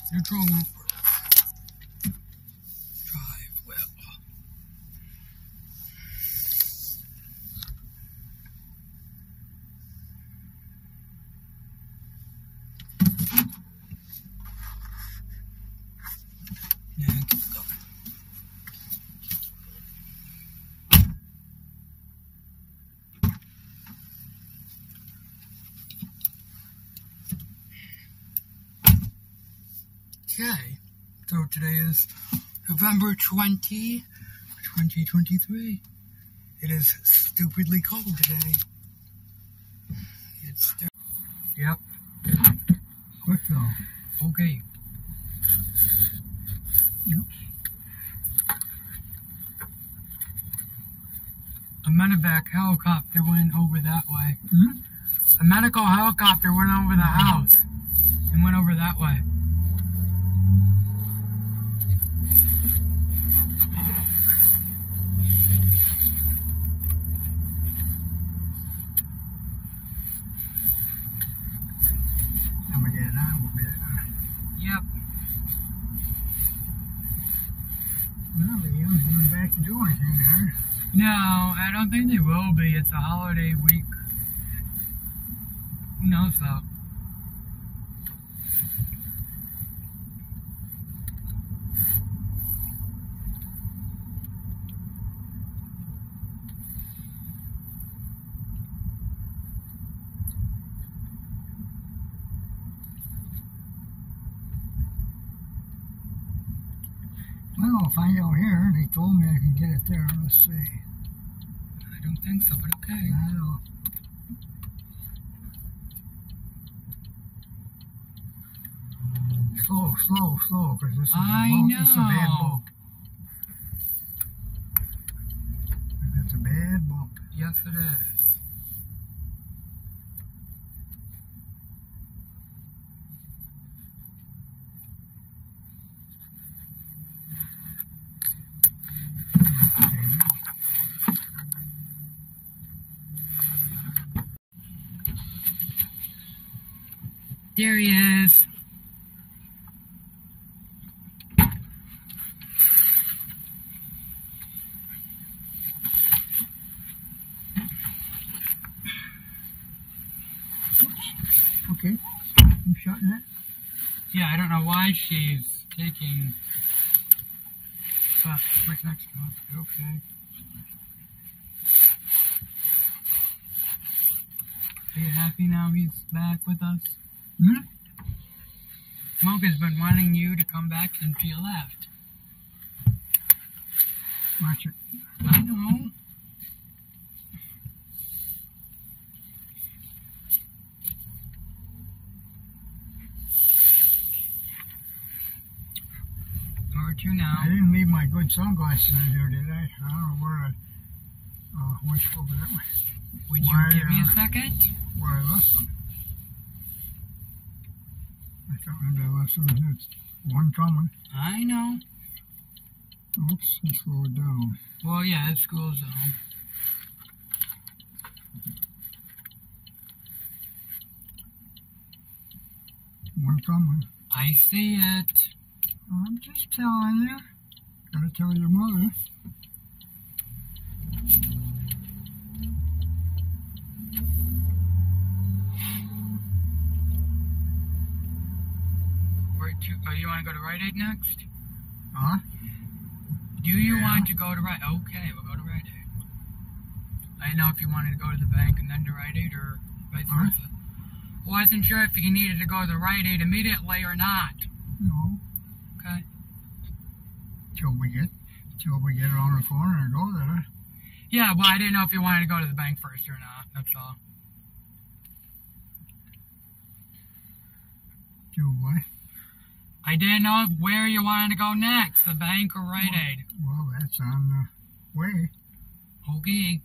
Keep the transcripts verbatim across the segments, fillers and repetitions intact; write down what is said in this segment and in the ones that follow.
Neutral. Drive well. And keep going. Okay, so today is November twentieth, twenty twenty-three. It is stupidly cold today. It's stu- Yep. Quick though. Okay. Yep. A medevac helicopter went over that way. Hmm? A medical helicopter went over the house and went over that way. I'm gonna get it out a little bit. Yep. Well, they haven't gone back to do anything there. No, I don't think they will be. It's a holiday week. Who knows though? Well, I'll find out here. They told me I can get it there. Let's see. I don't think so, but okay. I know. Slow, slow, slow, because this is I a bump. know. This is a bad bump. That's a bad bump. Yes, it is. There he is. Okay, I'm shutting it. Yeah, I don't know why she's taking uh, right next to us. Okay. Are you happy now he's back with us? Hmm? Smoke has been wanting you to come back since you left. Watch it. I know. Where to now? I didn't leave my good sunglasses in here, did I? I don't know where I uh, went over that way. Would you Why, give me uh, a second? Where I left them. I can't remember I left them. It's one coming. I know. Oops, I slowed down. Well, yeah, it's school zone. One coming. I see it. I'm just telling you. Gotta tell your mother. Where to? Oh, you want to go to Rite Aid next? Huh? Do you Yeah. want to go to Rite Aid? Okay, we'll go to Rite Aid. I didn't know if you wanted to go to the bank and then to Rite Aid or vice Huh? versa. Well, I wasn't sure if you needed to go to the Rite Aid immediately or not. No. Okay. Till we get, till we get around the corner and go there. Yeah, well, I didn't know if you wanted to go to the bank first or not. That's all. Do what? I didn't know where you wanted to go next, the bank or Rite Aid. Well, that's on the way. Okay.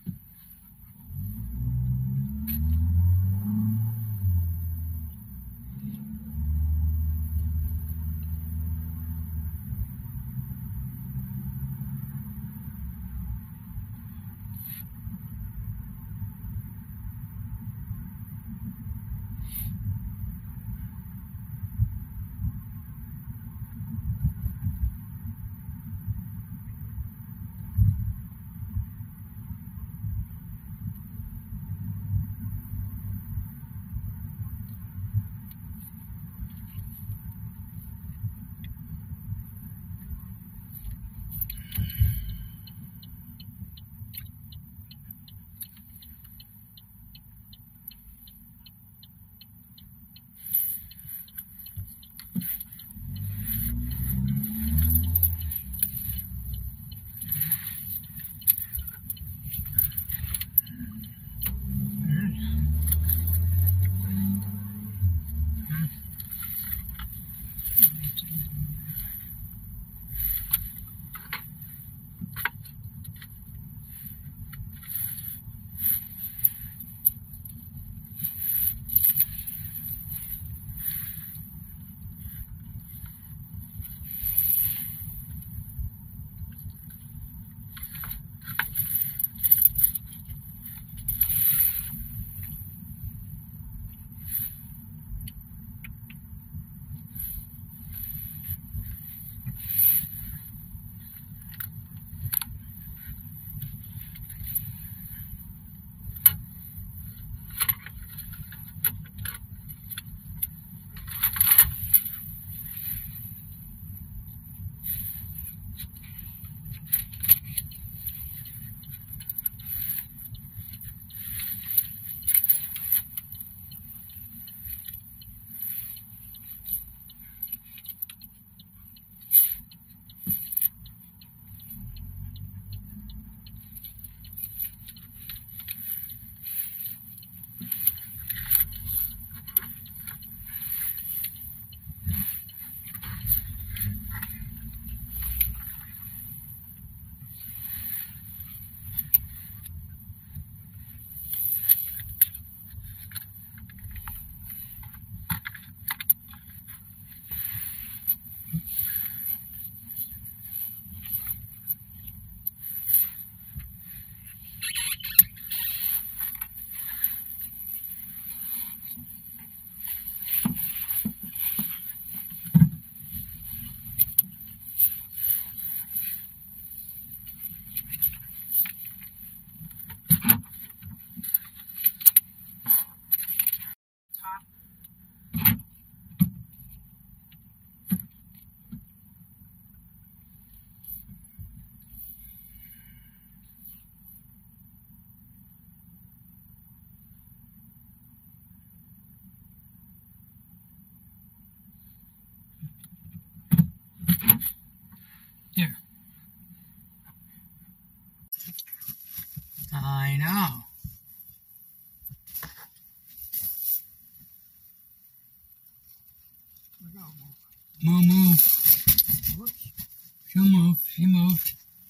go. Move, move. Whoops. She'll move. She moved.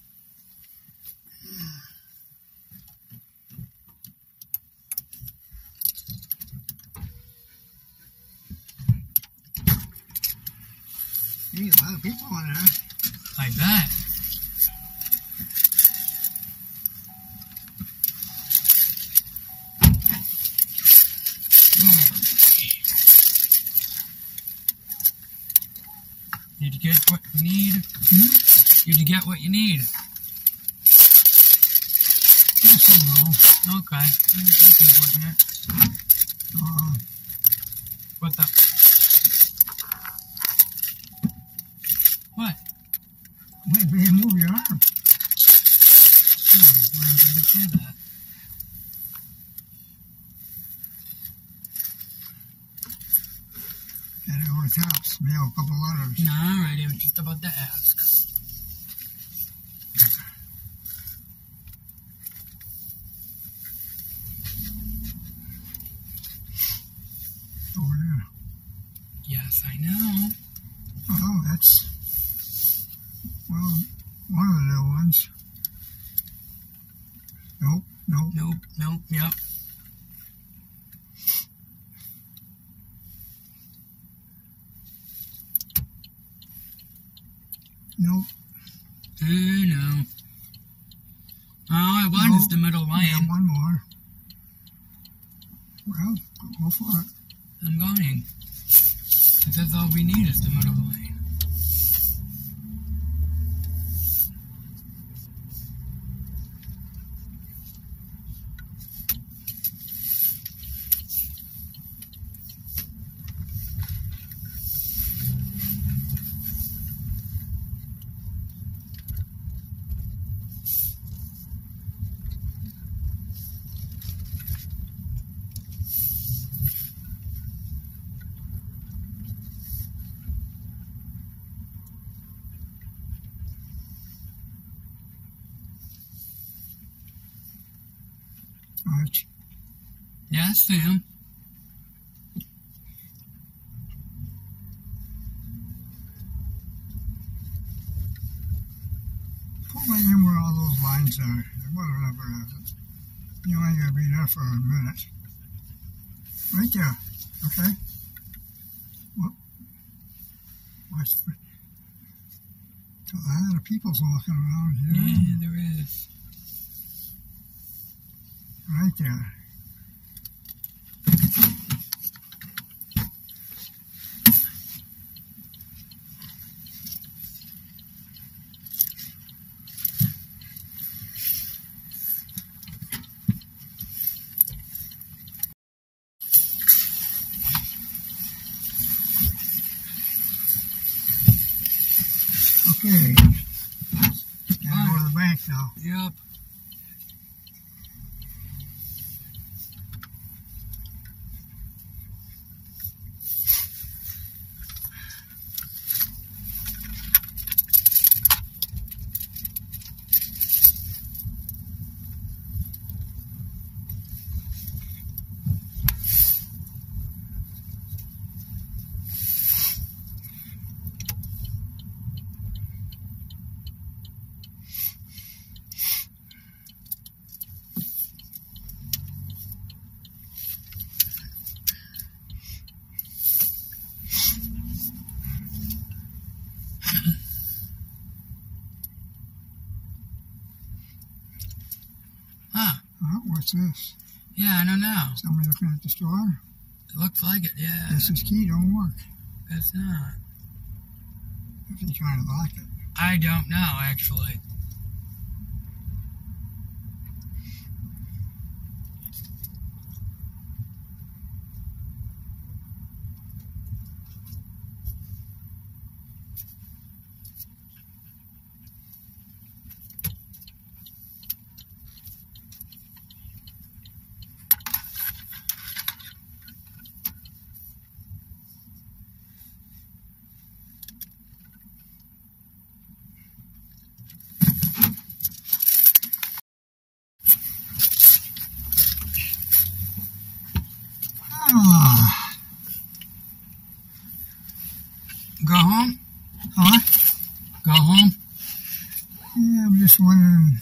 There's a lot of people in there. I bet. Did you get what you need? Hmm? Did you get what you need? Yes and no. Okay. That's unfortunate. Uh, What the? What? maybe you move your arm. Oh, why did you say that? Gotta go to the house. Mail a couple letters. No, alright, I was just about to ask. Over there. Yes, I know. Oh, that's, well, one of the new ones. Nope, nope. Nope, nope, yep. Nope. I know. All I want Nope. is the middle Yeah, lane. one more. Well, go for it. I'm going. Because that's all we need is the middle lane. Arch. Yes, Sam. Pull me in where all those lines are. Whatever it is. You ain't gonna be there for a minute. Right there. Okay? Well, watch for a lot of people's walking around here. Yeah, there is. Right there. Okay. Gotta go to the bank now. Yep. Huh. Oh, what's this? Yeah, I don't know. Somebody looking at the store? It looks like it, yeah. This is key, don't work. It's not. If you're trying to lock it. I don't know, actually. this one in,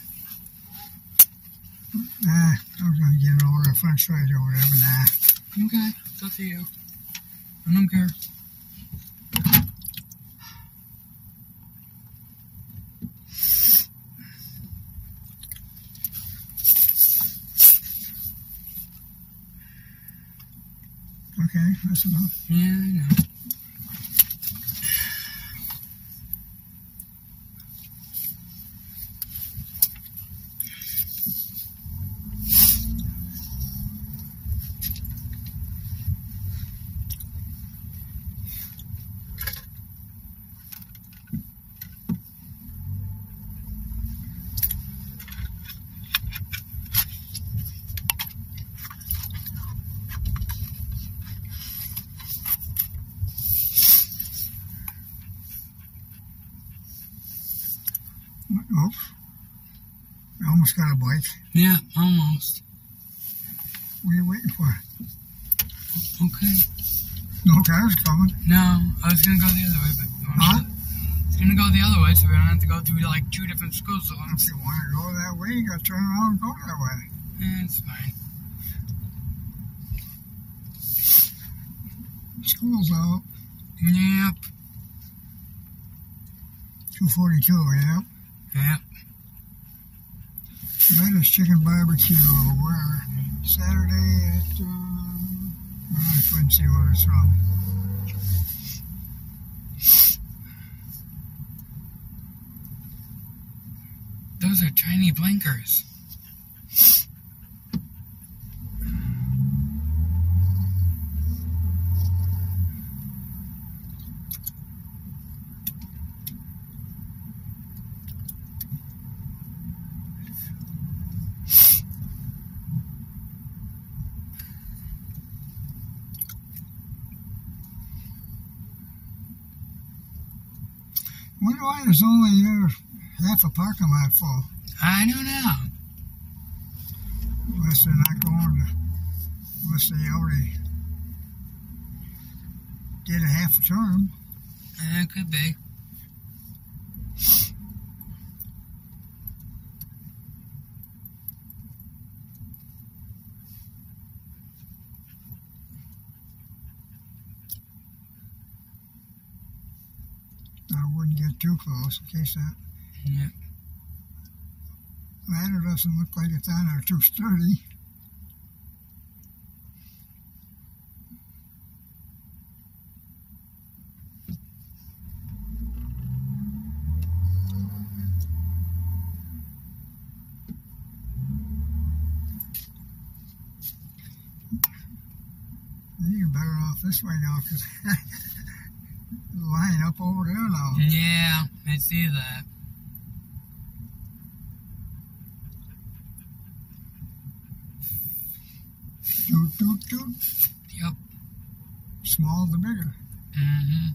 nah, I was going to get an order french fries or whatever, nah. Okay, it's up to you. I don't care. Okay, that's enough. Yeah, I know. Oh, I almost got a bite. Yeah, almost. What are you waiting for? Okay. No car's coming. No, I was gonna go the other way, but Huh? I was gonna go the other way, so we don't have to go through like two different school zones. If you want to go that way, you got to turn around and go that way. Eh, it's fine. School's out. Yep. two forty-two, yeah. Yep. Lettuce chicken barbecue or where? Saturday at, um, I couldn't see where it's from. Those are tiny blinkers. Wonder why there's only uh, half a parking lot full. I don't know. Unless they're not going to, unless they already did a half a term. Eh, it could be. I wouldn't get too close in case that Yep. ladder doesn't look like it's on there too sturdy. You're better off this way now because line up over there now. Yeah, I see that. Doot, doot, doot. Yep. Small the bigger. Mm-hmm.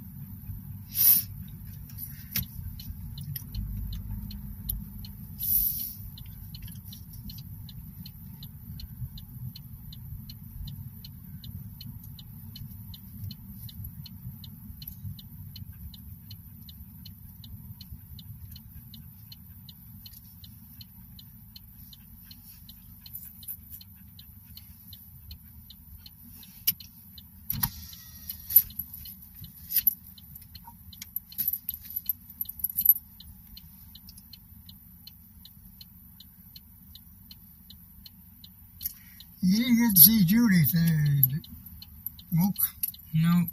You didn't get to see Judy today, Moke. Nope.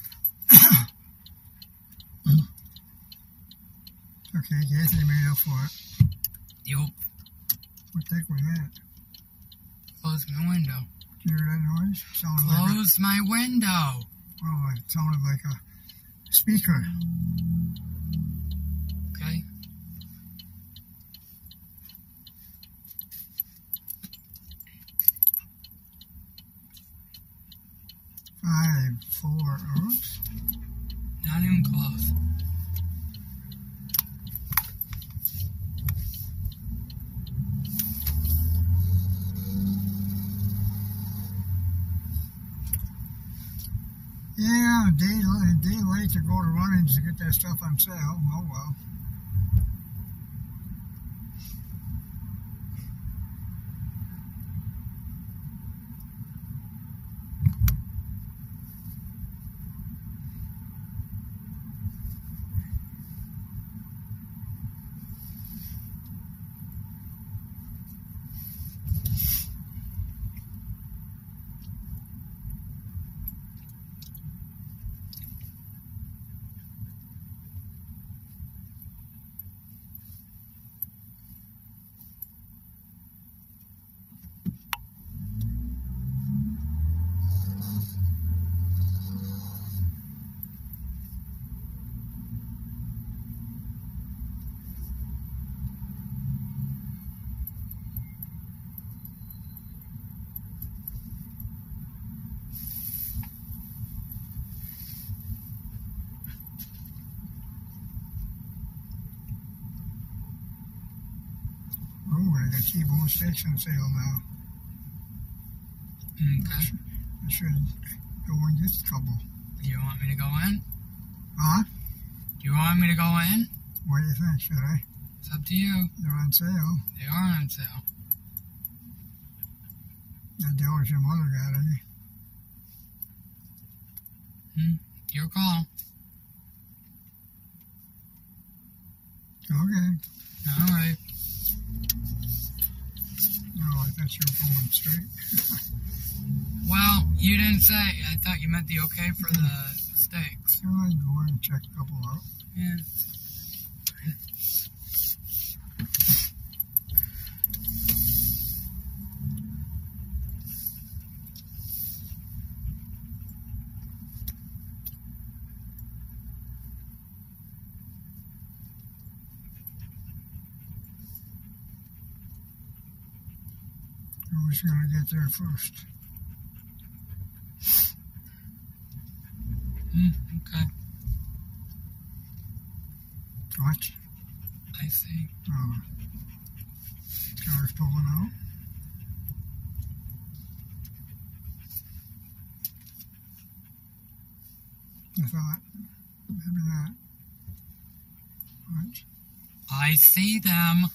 Okay, Kathy made up for it. Yup. What the heck was that? Close my window. Did you hear that noise? Sounded like a, Close my window. oh, it sounded like a speaker. Okay. Five, four, oops. Not even close. Yeah, a day, a day late to go to runnings to get that stuff on sale. Oh well. they got T-bone steaks on sale now. Okay. I should go and get a couple. Do you want me to go in? Huh? Do you want me to go in? What do you think? Should I? It's up to you. They're on sale. They are on sale. That deal your mother got any. Hmm. Your call. Okay. All right. No, I thought you were going straight. Well, you didn't say. I thought you meant the okay for the steaks. So I can go in and check a couple out. Yeah. Who's going to get there first? Hmm. Okay. What? I see. Oh. Car's pulling out. I thought, maybe not. What? I see them.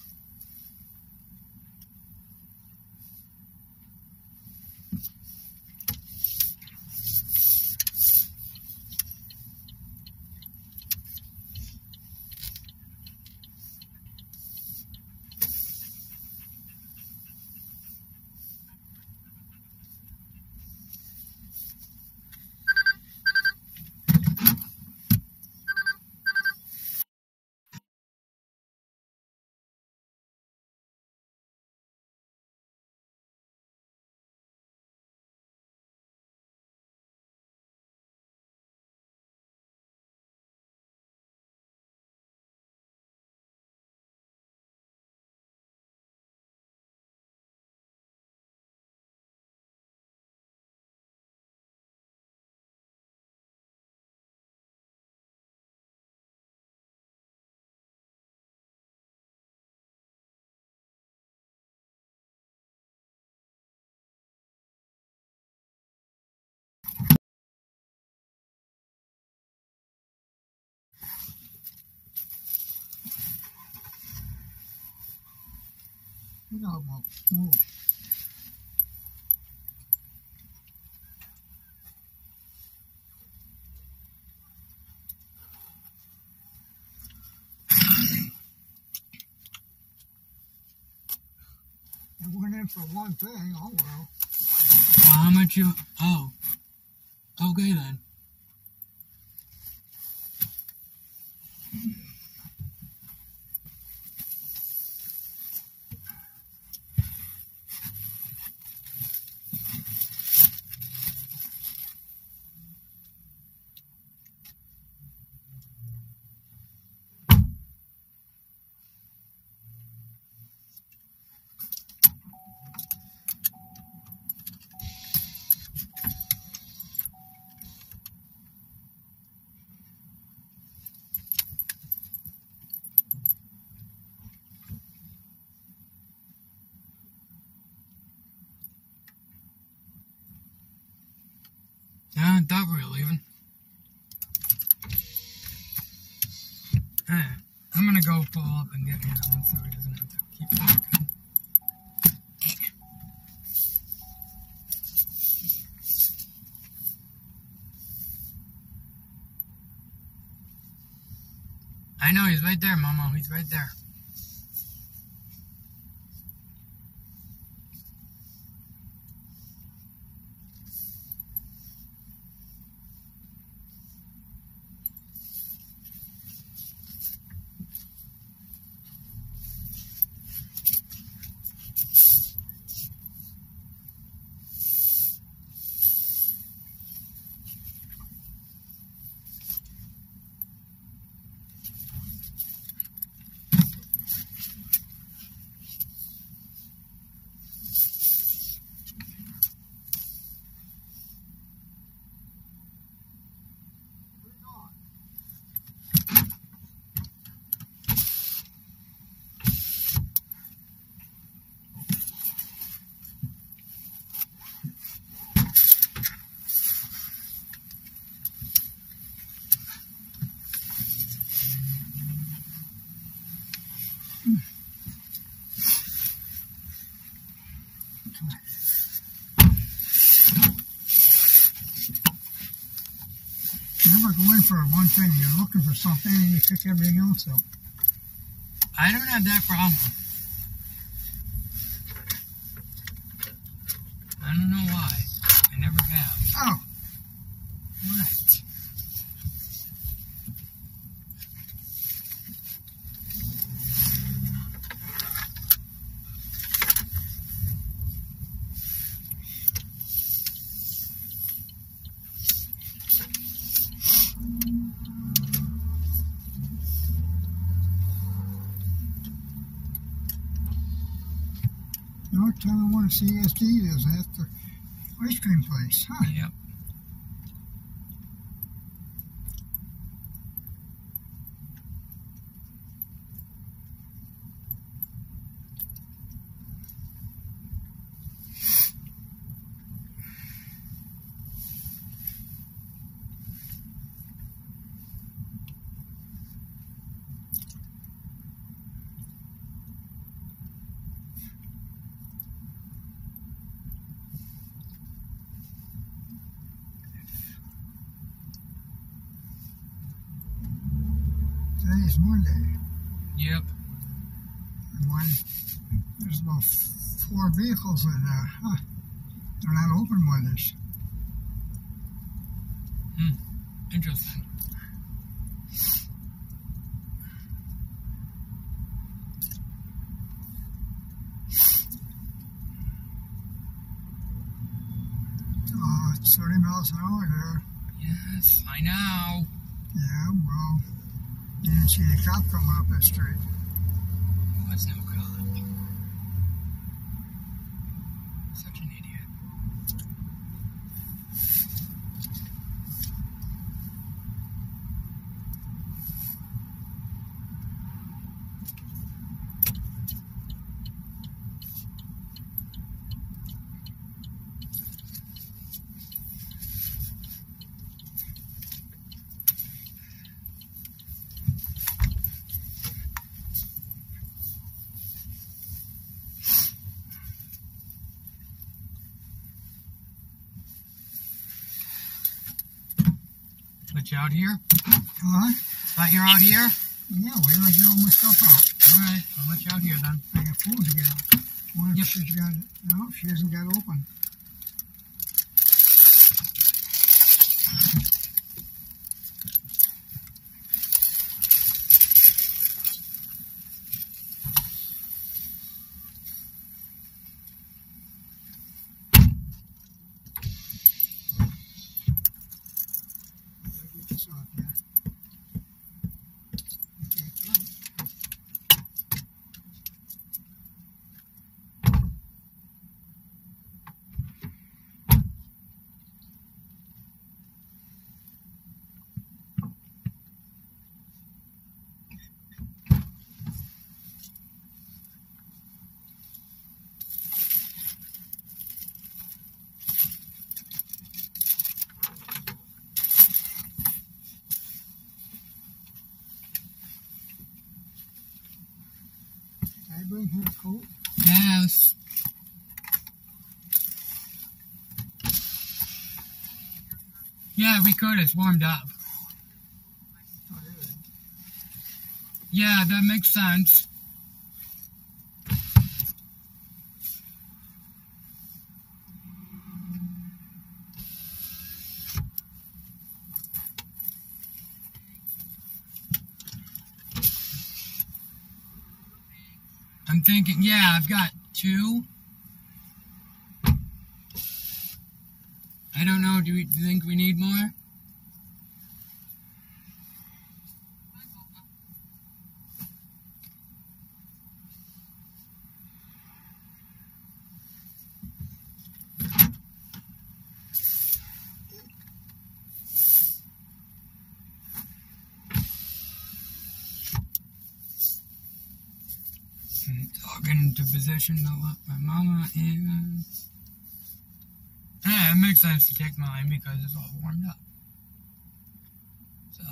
You know about move. I went in for one thing. Oh well. Well, how much you? Oh. Okay then. Yeah, I thought we were leaving. Alright, I'm gonna go pull up and get him so he doesn't have to keep talking. I know, he's right there, Momo. He's right there. never go in for one thing. You're looking for something and you pick everything else up. I don't have that problem. I don't know why. I never have. Oh. What? The only time I want to see S D is at the ice cream place. Huh. Yep. Today's Monday. Yep. And why, there's about four vehicles in there. Huh. They're not open Mondays. Hmm. Interesting. Oh, it's thirty miles an hour there. Yes, I know. Yeah, well, you didn't see the cop coming up the street. There was no cop. Such an idiot. But you out here? Huh? Thought you're out here? Yeah, wait till I get all my stuff out. Alright, I'll let you out here then. I got food to get out. Wonder Yep. if she's got it. No, she hasn't got it open. Get this off here. Okay, fine. Can I bring her a coat? Yes. Yeah, we could. It's warmed up. Oh, really? Yeah, that makes sense. I'm thinking, yeah, I've got two. I don't know, do, we, do you think we need more? I'll get into position to let my mama in. Yeah, it makes sense to take mine because it's all warmed up. So,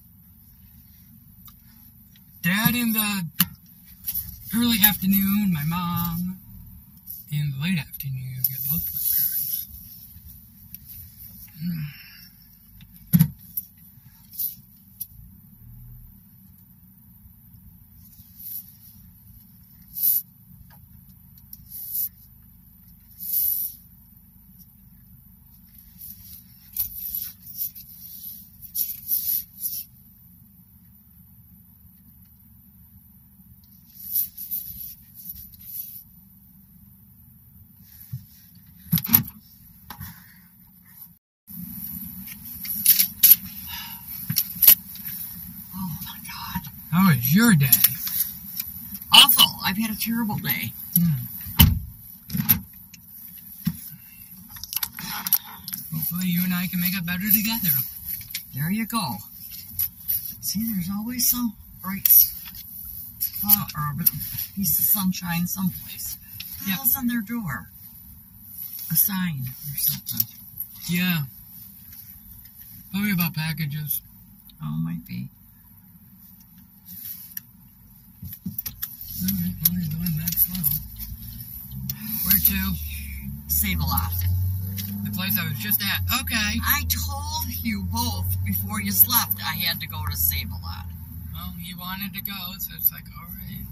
Dad in the early afternoon, my mom in the late afternoon. You get both my parents. How was your day? Awful. I've had a terrible day. Hmm. Hopefully you and I can make it better together. There you go. See, there's always some bright spot or a piece of sunshine someplace. What the Yeah. hell's on their door? A sign or something. Yeah. Probably about packages. Oh, might be. Alright, well, you're going that slow. Where to? Save-A-Lot. The place I was just at. Okay. I told you both before you slept I had to go to Save-A-Lot. Well, you wanted to go, so it's like, alright.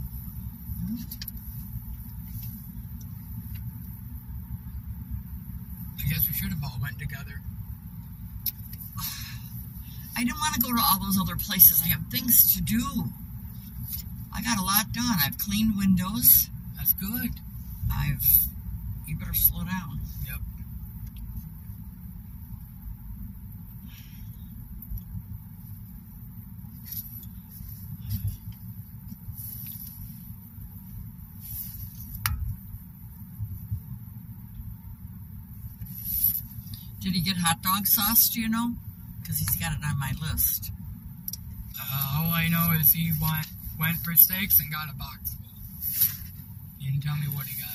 I guess we should have all went together. I didn't want to go to all those other places. I have things to do. I got a lot done. I've cleaned windows. That's good. I've... You better slow down. Yep. Did he get hot dog sauce, do you know? Because he's got it on my list. Uh, all I know is he went, went for steaks and got a box full. He didn't tell me what he got.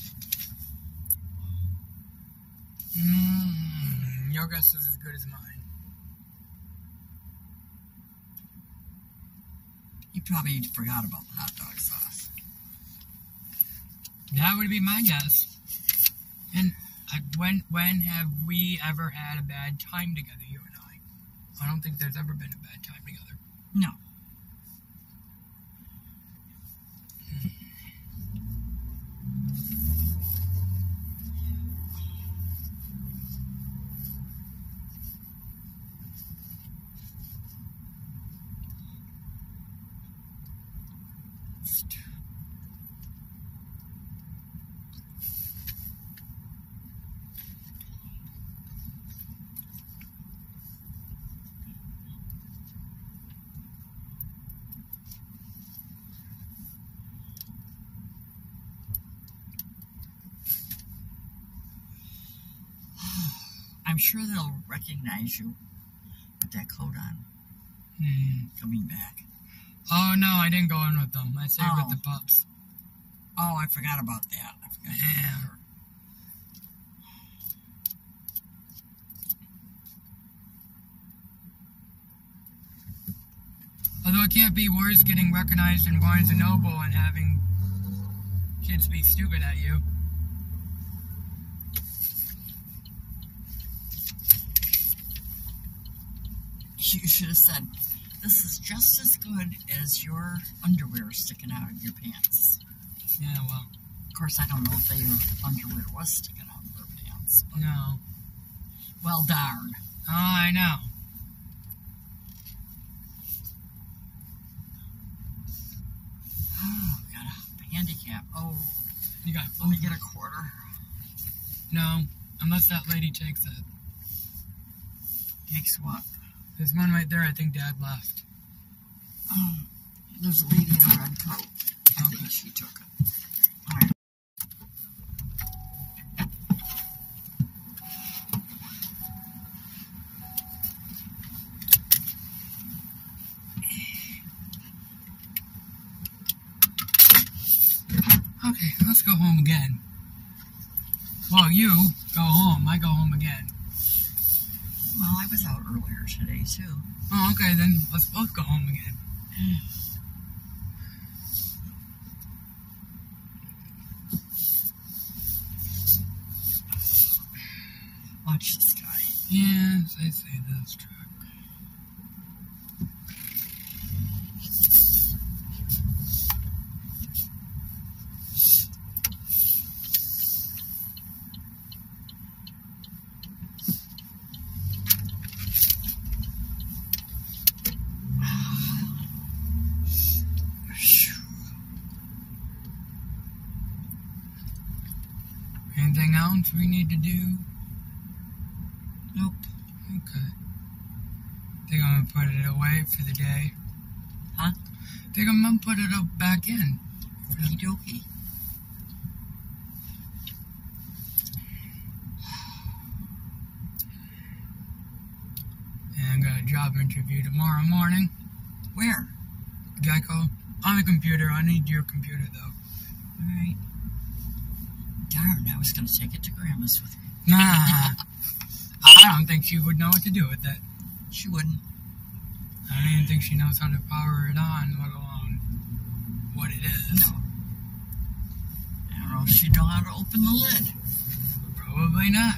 Mm, your guess is as good as mine. He probably forgot about the hot dog sauce. That would be my guess. And I, when when have we ever had a bad time together, you and I? I don't think there's ever been a bad time together. No. I'm sure they'll recognize you with that coat on. Hmm. Coming back. Oh, no, I didn't go in with them. I stayed Oh. with the pups. Oh, I forgot about that. I forgot. Yeah. About Although it can't be worse getting recognized in Barnes and Noble and having kids be stupid at you. You should have said, this is just as good as your underwear sticking out of your pants. Yeah, well, Of course, I don't know if their underwear was sticking out of their pants. But no. well, darn. Oh, I know. Oh, got a handicap. Oh, You got let me get a quarter. No, unless that lady takes it. Takes what? There's one right there. I think Dad left. Um, there's a lady in a red coat. I Okay. think she took it. All right. Okay, let's go home again. Well, you go home. I go home again. Well, I was out earlier today, too. Oh, okay, then let's both go home again. Watch this guy. Yes, I say this truck. Anything else we need to do? Nope. Okay. Think I'm gonna put it away for the day. Huh? Take them and put it up back in. Okie dokie. And I got a job interview tomorrow morning. Where? Geico. On the computer. I need your computer, though. Alright. Darn, I was going to take it to Grandma's with me. Nah. I don't think she would know what to do with it. She wouldn't. I don't even think she knows how to power it on, let alone what it is. No. I don't know if she'd know how to open the lid. Probably not.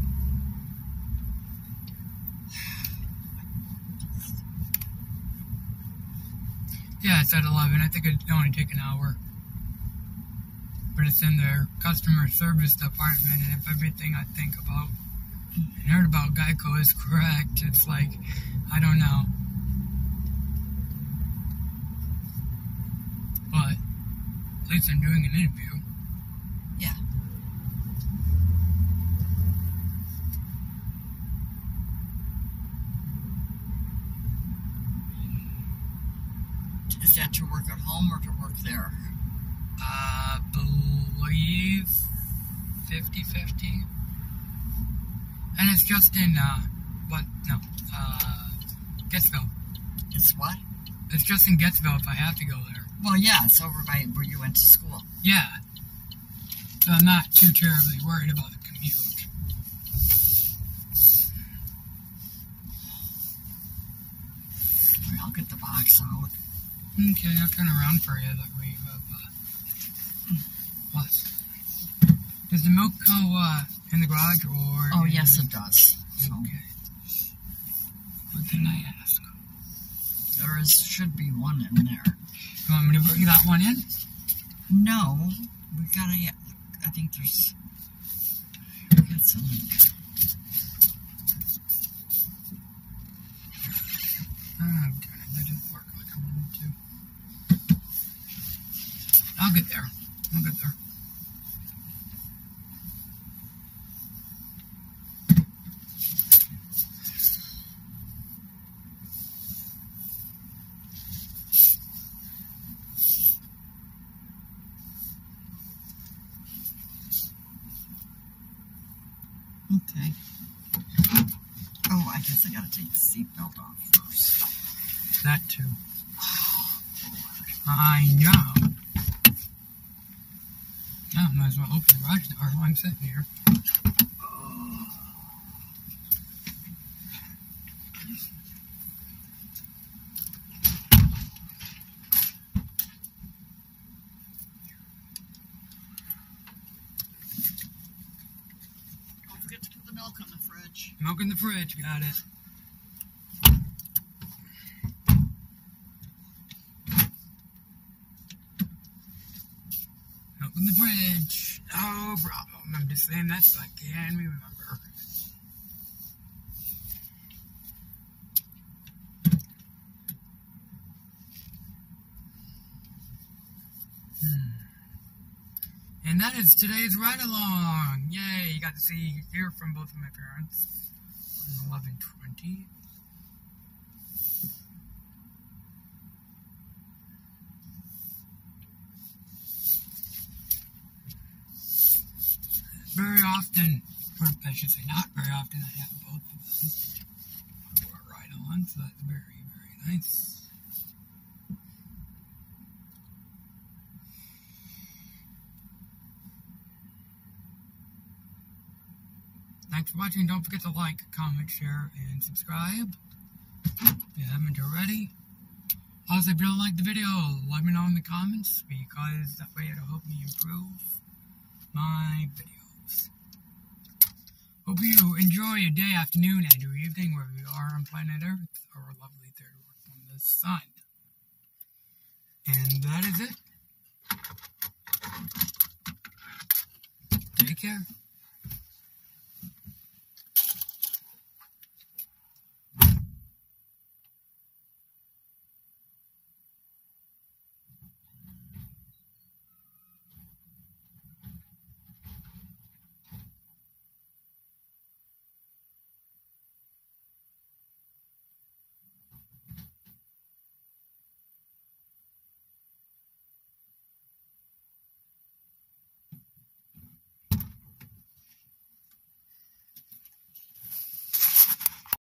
Yeah, it's at eleven. I think it'd only take an hour. But it's in their customer service department, and if everything I think about and heard about Geico is correct, it's like, I don't know. But at least I'm doing an interview. Yeah. Is that to work at home or to work there? I believe fifty-fifty. And it's just in, uh, what, no, uh, Getsville. It's what? It's just in Getsville if I have to go there. Well, yeah, it's over by where you went to school. Yeah. So I'm not too terribly worried about the commute. Alright, I'll get the box out. Okay, I'll turn around for you that we have, uh, what? Does the milk go, uh, in the garage or? Oh, yes, it does. So, Okay. What can I ask? there is, should be one in there. You want me to bring that one in? No, we gotta, I think there's, we got some. Oh, damn it, that didn't work like I wanted to. I'll get there. I'll get there. Okay. Oh, I guess I gotta take the seatbelt off first. That too. I know. I might as well open the garage door while I'm sitting here. Don't forget to put the milk on the fridge. Milk in the fridge, got it. Milk in the fridge. No problem. I'm just saying that so I can remember. Hmm. And that is today's ride-along. Yay, you got to see, hear from both of my parents on eleven twenty. Very often, or I should say not very often, I have both of them for a ride-along, so that's very, very nice. Thanks for watching. Don't forget to like, comment, share, and subscribe if you haven't already. Also, if you don't like the video, let me know in the comments, because that way it'll help me improve my videos. Hope you enjoy your day, afternoon, and your evening wherever you are on planet Earth, our lovely third world from the sun. And that is it. Take care.